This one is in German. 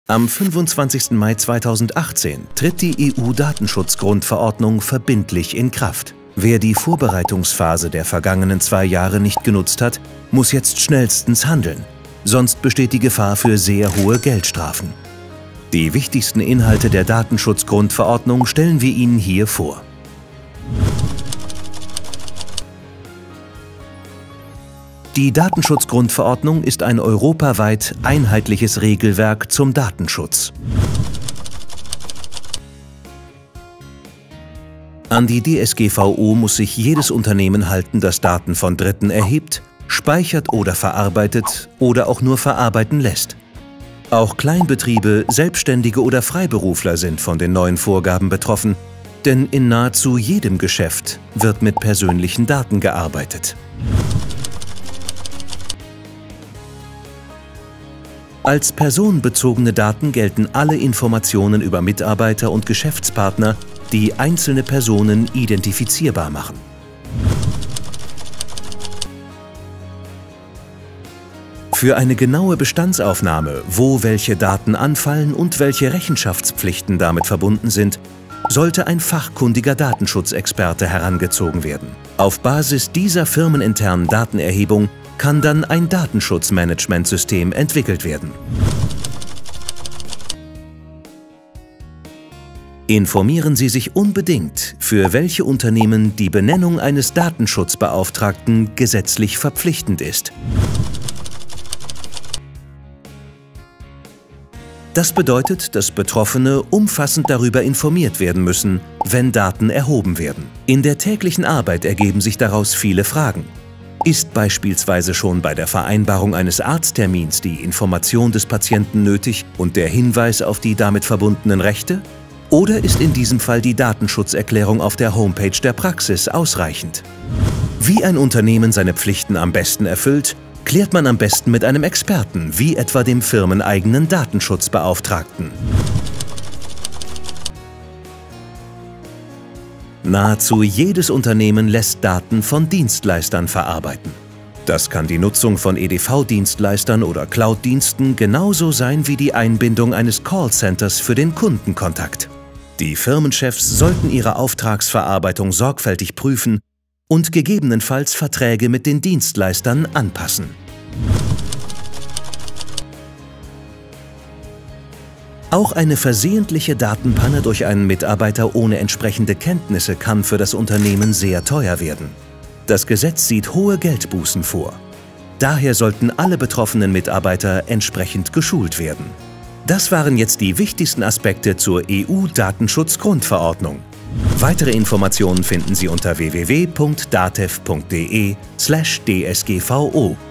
Am 25. Mai 2018 tritt die EU-Datenschutzgrundverordnung verbindlich in Kraft. Wer die Vorbereitungsphase der vergangenen 2 Jahre nicht genutzt hat, muss jetzt schnellstens handeln. Sonst besteht die Gefahr für sehr hohe Geldstrafen. Die wichtigsten Inhalte der Datenschutzgrundverordnung stellen wir Ihnen hier vor. Die Datenschutzgrundverordnung ist ein europaweit einheitliches Regelwerk zum Datenschutz. An die DSGVO muss sich jedes Unternehmen halten, das Daten von Dritten erhebt, speichert oder verarbeitet oder auch nur verarbeiten lässt. Auch Kleinbetriebe, Selbstständige oder Freiberufler sind von den neuen Vorgaben betroffen, denn in nahezu jedem Geschäft wird mit persönlichen Daten gearbeitet. Als personenbezogene Daten gelten alle Informationen über Mitarbeiter und Geschäftspartner, die einzelne Personen identifizierbar machen. Für eine genaue Bestandsaufnahme, wo welche Daten anfallen und welche Rechenschaftspflichten damit verbunden sind, sollte ein fachkundiger Datenschutzexperte herangezogen werden. Auf Basis dieser firmeninternen Datenerhebung kann dann ein Datenschutzmanagementsystem entwickelt werden. Informieren Sie sich unbedingt, für welche Unternehmen die Benennung eines Datenschutzbeauftragten gesetzlich verpflichtend ist. Das bedeutet, dass Betroffene umfassend darüber informiert werden müssen, wenn Daten erhoben werden. In der täglichen Arbeit ergeben sich daraus viele Fragen. Ist beispielsweise schon bei der Vereinbarung eines Arzttermins die Information des Patienten nötig und der Hinweis auf die damit verbundenen Rechte? Oder ist in diesem Fall die Datenschutzerklärung auf der Homepage der Praxis ausreichend? Wie ein Unternehmen seine Pflichten am besten erfüllt, klärt man am besten mit einem Experten, wie etwa dem firmeneigenen Datenschutzbeauftragten. Nahezu jedes Unternehmen lässt Daten von Dienstleistern verarbeiten. Das kann die Nutzung von EDV-Dienstleistern oder Cloud-Diensten genauso sein wie die Einbindung eines Callcenters für den Kundenkontakt. Die Firmenchefs sollten ihre Auftragsverarbeitung sorgfältig prüfen und gegebenenfalls Verträge mit den Dienstleistern anpassen. Auch eine versehentliche Datenpanne durch einen Mitarbeiter ohne entsprechende Kenntnisse kann für das Unternehmen sehr teuer werden. Das Gesetz sieht hohe Geldbußen vor. Daher sollten alle betroffenen Mitarbeiter entsprechend geschult werden. Das waren jetzt die wichtigsten Aspekte zur EU-Datenschutzgrundverordnung. Weitere Informationen finden Sie unter www.datev.de/dsgvo.